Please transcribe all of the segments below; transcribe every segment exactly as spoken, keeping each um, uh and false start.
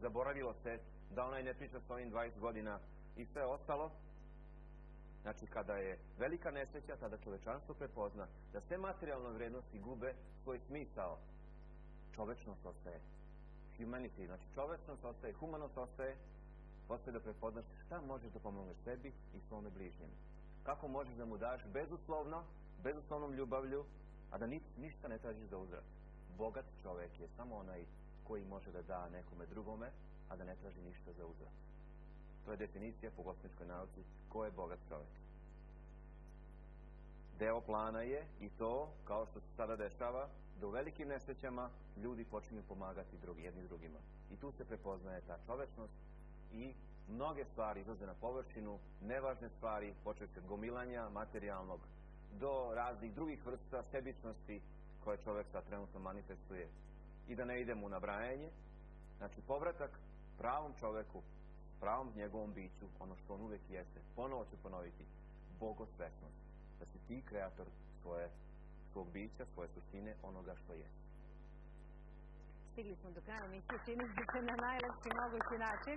zaboravilo se da onaj ne priča s ovim dvadeset godina i sve ostalo. Znači, kada je velika nesreća, tada čovečanstvo prepozna da sve materijalne vrednosti gube svoj smisao. Čovečnost ostaje. Humanity, znači čovečnost ostaje, humanost ostaje, ostaje da prepoznaš šta možeš da pomogneš sebi i svome bližnjem. Kako možeš da mu daš bezuslovno, bezuslovnom ljubavlju, a da ništa ne tražiš za uzvrat. Bogat čovek je samo onaj koji može da da nekome drugome, a da ne traži ništa za uzvrat. To je definicija po gospodničkoj nauci ko je bogat čovek. Deo plana je i to, kao što se sada dešava, da u velikim nesrećama ljudi počinju pomagati drugi, jedni drugima. I tu se prepoznaje ta čovečnost i mnoge stvari izlaze na površinu, nevažne stvari, počeći od gomilanja materijalnog do raznih drugih vrsta sebičnosti koje čovek sad trenutno manifestuje. I da ne idemo u nabrajanje, znači povratak pravom čoveku, pravom njegovom biću, ono što on uvek jeste. Ponovo ću ponoviti, bogosvesnost. Da si ti kreator svoje, svog bića, svoje suštine, onoga što je. Stigli smo do kraja emisije, čini se na najlepši mogući način.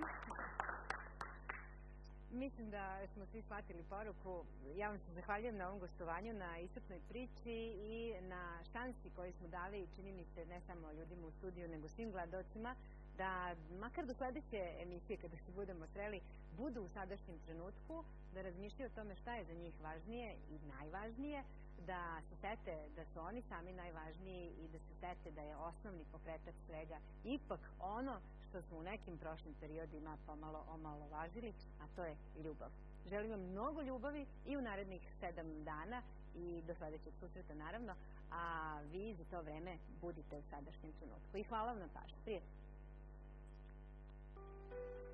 Mislim da smo svi shvatili poruku. Ja vam se zahvaljujem na ovom gostovanju, na iscrpnoj priči i na šansi koju smo dali, čini mi se, ne samo ljudima u studiju, nego svim gledocima, da makar do sledeće emisije, kada se budemo sreli, budu u sadašnjem trenutku, da razmišljaju o tome šta je za njih važnije i najvažnije, da se sete da su oni sami najvažniji i da se sete da je osnovni pokretač svega ipak ono što smo u nekim prošlim periodima pomalo omalovažili, a to je ljubav. Želim vam mnogo ljubavi i u narednih sedam dana i do sledećeg susreta naravno, a vi za to vreme budite u sadašnjem trenutku. I hvala vam na pažnji. Prijatno.